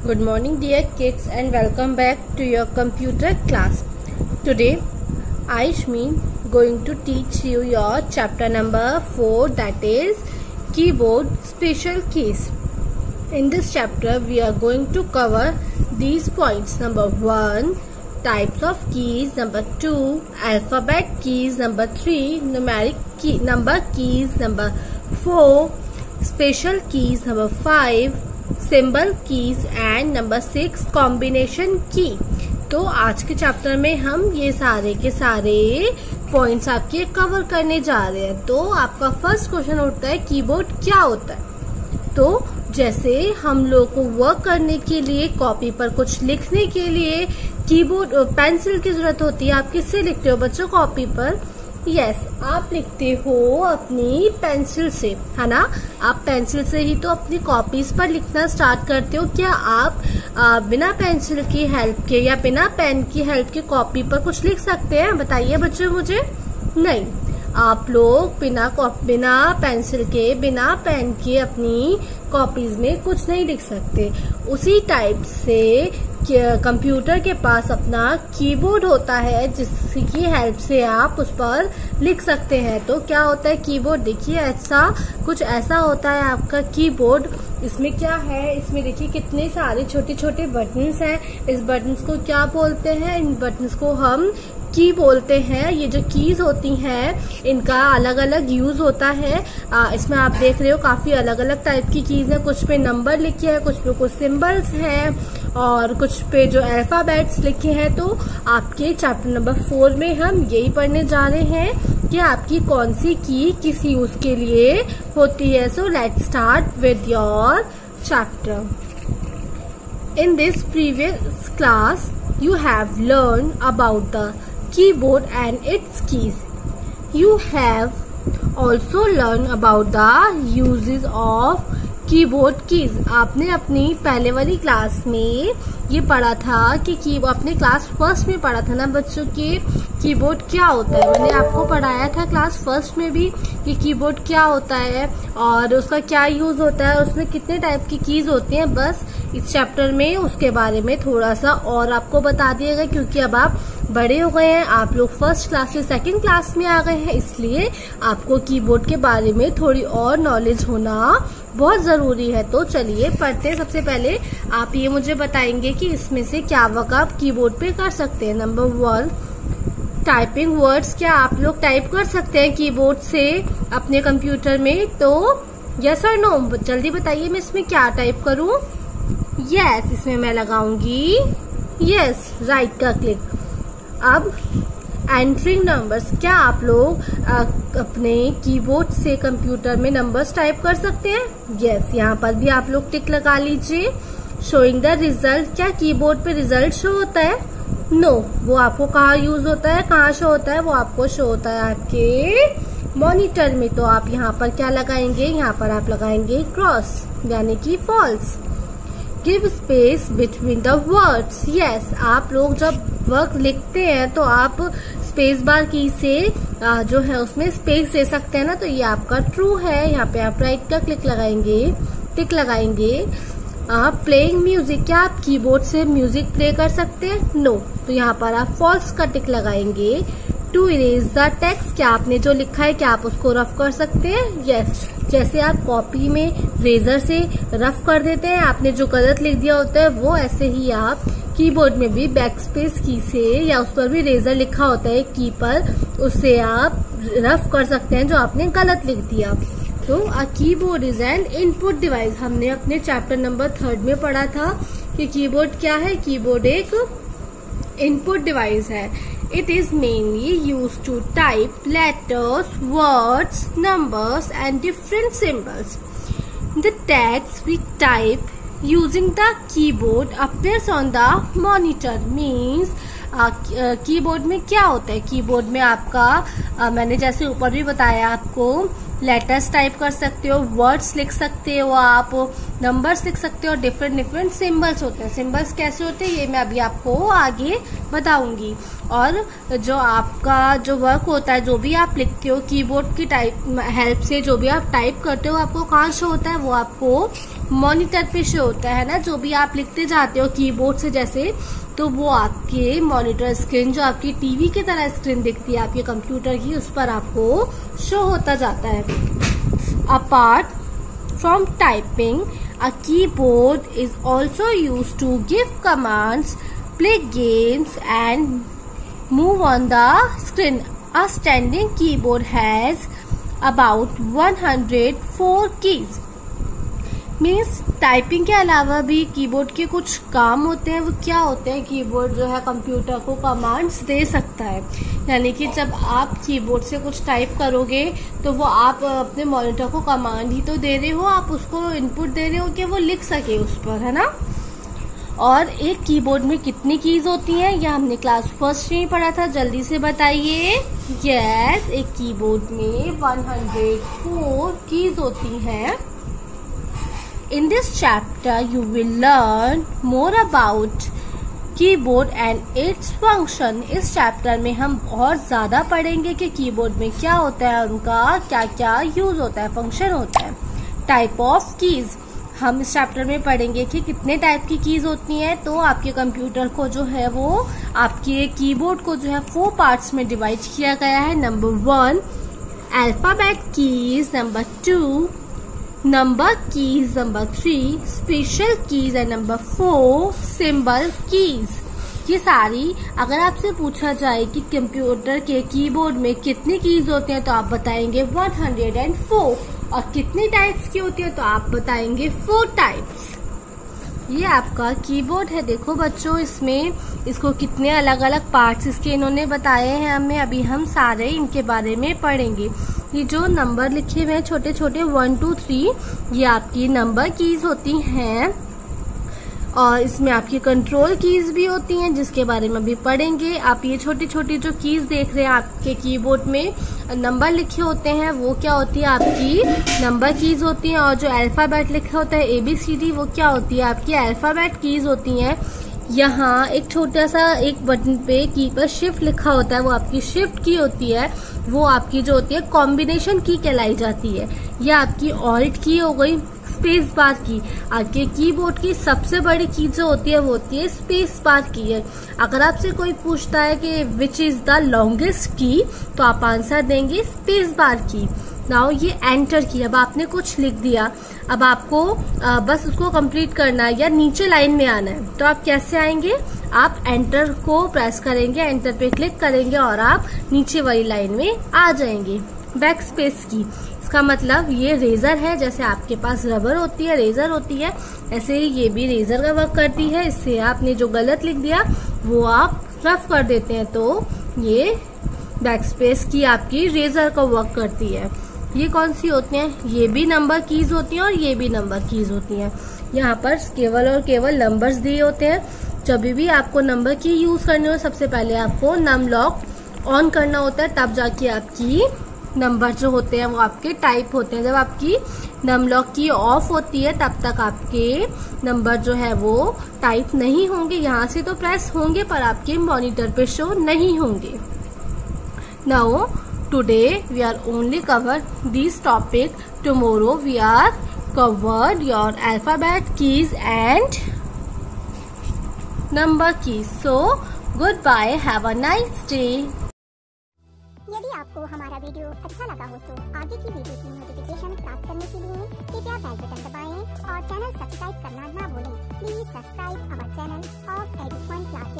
Good morning dear kids and welcome back to your computer class. Today Aishmi going to teach you your chapter number 4, that is keyboard special keys. In this chapter we are going to cover these points. Number 1, types of keys. Number 2, alphabet keys. Number 3, numeric key number keys. Number 4, special keys. Number 5, symbol keys and number 6 combination की। तो आज के chapter में हम ये सारे के सारे पॉइंट्स आपके कवर करने जा रहे हैं। तो आपका फर्स्ट क्वेश्चन उठता है कीबोर्ड क्या होता है। तो जैसे हम लोग को वर्क करने के लिए कॉपी पर कुछ लिखने के लिए कीबोर्ड पेंसिल की जरूरत होती है। आप किससे लिखते हो बच्चों कॉपी पर? यस, आप लिखते हो अपनी पेंसिल से, है ना। आप पेंसिल से ही तो अपनी कॉपीज पर लिखना स्टार्ट करते हो। क्या आप बिना पेंसिल की हेल्प के या बिना पेन की हेल्प के कॉपी पर कुछ लिख सकते हैं? बताइए बच्चों मुझे। नहीं, आप लोग बिना पेंसिल के बिना पेन के अपनी कॉपीज में कुछ नहीं लिख सकते। उसी टाइप से कंप्यूटर के पास अपना कीबोर्ड होता है जिसकी हेल्प से आप उस पर लिख सकते हैं। तो क्या होता है कीबोर्ड? देखिए कुछ ऐसा होता है आपका कीबोर्ड। इसमें क्या है, इसमें देखिए कितने सारे छोटे छोटे बटन्स हैं। इस बटन्स को क्या बोलते हैं? इन बटन्स को हम की बोलते हैं। ये जो कीज होती हैं इनका अलग अलग यूज होता है। इसमें आप देख रहे हो काफी अलग अलग टाइप की कीज है। कुछ पे नंबर लिखे हैं, कुछ पे कुछ सिंबल्स हैं और कुछ पे जो अल्फाबेट्स लिखे हैं। तो आपके चैप्टर नंबर 4 में हम यही पढ़ने जा रहे हैं कि आपकी कौन सी की किस यूज के लिए होती है। So let's start with your chapter. In this previous class, you have learned about the keyboard and its keys. You have also learned about the uses of keyboard keys. आपने अपनी पहले वाली क्लास में ये पढ़ा था कि अपने क्लास फर्स्ट में पढ़ा था ना बच्चों की कीबोर्ड क्या होता है। मैंने आपको पढ़ाया था क्लास फर्स्ट में भी कि कीबोर्ड क्या होता है और उसका क्या यूज होता है, उसमें कितने टाइप की कीज होती हैं। बस इस चैप्टर में उसके बारे में थोड़ा सा और आपको बता दिया गया, क्योंकि अब आप बड़े हो गए हैं, आप लोग फर्स्ट क्लास से सेकंड क्लास में आ गए हैं, इसलिए आपको कीबोर्ड के बारे में थोड़ी और नॉलेज होना बहुत जरूरी है। तो चलिए पढ़ते हैं। सबसे पहले आप ये मुझे बताएंगे कि इसमें से क्या वर्क आप कीबोर्ड पे कर सकते हैं। Number 1, typing words. क्या आप लोग टाइप कर सकते हैं कीबोर्ड से अपने कंप्यूटर में? तो यस और नो जल्दी बताइए। मैं इसमें क्या टाइप करूं? यस, इसमें मैं लगाऊंगी यस राइट का क्लिक। अब एंटरिंग नंबर्स। क्या आप लोग अपने कीबोर्ड से कंप्यूटर में नंबर्स टाइप कर सकते हैं? यस, यहाँ पर भी आप लोग टिक लगा लीजिए। Showing the result. क्या कीबोर्ड पे रिजल्ट शो होता है? नो, वो आपको कहाँ यूज होता है, कहाँ शो होता है? वो आपको शो होता है आपके मॉनिटर में। तो आप यहाँ पर क्या लगाएंगे? यहाँ पर आप लगाएंगे क्रॉस, यानी कि false. Give space between the words. Yes, आप लोग जब वर्क लिखते हैं तो आप स्पेस बार की से जो है उसमें स्पेस दे सकते हैं ना। तो ये आपका ट्रू है। यहाँ पे आप राइट का क्लिक लगाएंगे, टिक लगाएंगे। Playing music. क्या आप कीबोर्ड से म्यूजिक प्ले कर सकते हैं? नो, तो यहाँ पर आप फॉल्स का टिक लगाएंगे। To erase the text. क्या आपने जो लिखा है क्या आप उसको रफ कर सकते हैं? यस, जैसे आप कॉपी में रेजर से रफ कर देते हैं, आपने जो गलत लिख दिया होता है वो, ऐसे ही आप कीबोर्ड में भी बैकस्पेस की से या उस पर भी रेजर लिखा होता है की पर, उससे आप रफ कर सकते हैं जो आपने गलत लिख दिया। तो a keyboard is an input device. हमने अपने चैप्टर नंबर 3 में पढ़ा था कि कीबोर्ड क्या है। कीबोर्ड एक इनपुट डिवाइस है। It is mainly used to type letters, words, numbers and different symbols. The text we type using the keyboard appears on the monitor. Means keyboard में क्या होता है? कीबोर्ड में आपका मैंने जैसे ऊपर भी बताया आपको, लेटर्स टाइप कर सकते हो, वर्ड्स लिख सकते हो, आप नंबर्स लिख सकते हो, डिफरेंट सिंबल्स होते हैं। सिंबल्स कैसे होते हैं ये मैं अभी आपको आगे बताऊंगी। और जो आपका जो वर्क होता है, जो भी आप लिखते हो कीबोर्ड की हेल्प से, जो भी आप टाइप करते हो आपको कहाँ शो होता है? वो आपको मॉनिटर पे शो होता है ना, जो भी आप लिखते जाते हो कीबोर्ड से जैसे, तो वो आपके मॉनिटर स्क्रीन, जो आपकी टीवी की तरह स्क्रीन दिखती है आपके कंप्यूटर की, उस पर आपको शो होता जाता है। Apart from typing, a keyboard is also used to give commands, play games and move on the screen. A standing keyboard has about 104 keys. Means typing के अलावा भी कीबोर्ड के कुछ काम होते हैं। वो क्या होते हैं? कीबोर्ड जो है कंप्यूटर को कमांड्स दे सकता है, यानी कि जब आप कीबोर्ड से कुछ टाइप करोगे तो वो आप अपने मॉनिटर को कमांड ही तो दे रहे हो, आप उसको इनपुट दे रहे हो कि वो लिख सके उस पर, है ना। और एक कीबोर्ड में कितनी कीज होती हैं, यह हमने क्लास फर्स्ट में पढ़ा था, जल्दी से बताइए। यस, एक कीबोर्ड में 104 कीज होती हैं। In this chapter, you will learn more about keyboard and its function. इस चैप्टर में हम बहुत ज्यादा पढ़ेंगे कि कीबोर्ड में क्या होता है, उनका क्या क्या यूज होता है, फंक्शन होता है। टाइप ऑफ कीज, हम इस चैप्टर में पढ़ेंगे कि कितने टाइप की कीज होती हैं। तो आपके कंप्यूटर को जो है वो आपके कीबोर्ड को जो है 4 पार्ट्स में डिवाइड किया गया है। Number 1 alphabet keys, number 2 number keys, number 3 special keys and number 4 symbol keys. ये सारी अगर आपसे पूछा जाए कि कंप्यूटर के कीबोर्ड में कितनी कीज होते हैं तो आप बताएंगे 104, और कितनी टाइप्स की होती है तो आप बताएंगे 4 टाइप्स। ये आपका कीबोर्ड है, देखो बच्चों, इसमें इसको कितने अलग अलग पार्ट्स इसके इन्होंने बताए हैं हमें। अभी हम सारे इनके बारे में पढ़ेंगे। ये जो नंबर लिखे हुए हैं छोटे छोटे 1 2 3, ये आपकी नंबर कीज होती हैं, और इसमें आपकी कंट्रोल कीज भी होती हैं जिसके बारे में अभी पढ़ेंगे। आप ये छोटी छोटी जो कीज देख रहे हैं आपके कीबोर्ड में नंबर लिखे होते हैं, वो क्या होती है? आपकी नंबर कीज होती हैं। और जो अल्फाबेट लिखा होता है ABCD, वो क्या होती है? आपकी अल्फाबेट कीज होती हैं। यहाँ एक छोटा सा एक बटन पे की पर शिफ्ट लिखा होता है, वो आपकी शिफ्ट की होती है, वो आपकी जो होती है कॉम्बिनेशन की कहलाई जाती है। यह आपकी ऑल्ट की हो गई, स्पेस बार की। आपके कीबोर्ड की सबसे बड़ी की जो होती है वो होती है स्पेस बार की है। अगर आपसे कोई पूछता है कि which is the longest key, तो आप आंसर देंगे स्पेस बार की। नाउ ये एंटर की, अब आपने कुछ लिख दिया, अब आपको बस उसको कंप्लीट करना है या नीचे लाइन में आना है, तो आप कैसे आएंगे? आप एंटर को प्रेस करेंगे, एंटर पे क्लिक करेंगे और आप नीचे वाली लाइन में आ जाएंगे। बैक स्पेस की, इसका मतलब ये रेजर है, जैसे आपके पास रबर होती है, रेजर होती है, ऐसे ही ये भी रेजर का वर्क करती है। इससे आपने जो गलत लिख दिया वो आप रफ कर देते हैं, तो ये बैक स्पेस की आपकी रेजर का वर्क करती है। ये कौन सी होती हैं? ये भी नंबर कीज होती हैं और ये भी नंबर कीज होती हैं। यहाँ पर केवल और केवल नंबर्स दिए होते हैं। जब भी आपको नंबर की यूज करनी हो, सबसे पहले आपको नम लॉक ऑन करना होता है, तब जाके आपकी नंबर जो होते हैं वो आपके टाइप होते हैं। जब आपकी नम लॉक की ऑफ होती है तब तक आपके नंबर जो है वो टाइप नहीं होंगे। यहाँ से तो प्रेस होंगे पर आपके मॉनिटर पे शो नहीं होंगे। Now today we are only covered this topic. Tomorrow we are covered your alphabet keys and number keys. So goodbye, have a nice day. यदि आपको हमारा वीडियो अच्छा लगा हो तो आगे की वीडियो की नोटिफिकेशन प्राप्त करने के लिए कृपया बेल बटन दबाएं और चैनल सब्सक्राइब करना ना भूलें। Please subscribe our channel of education class.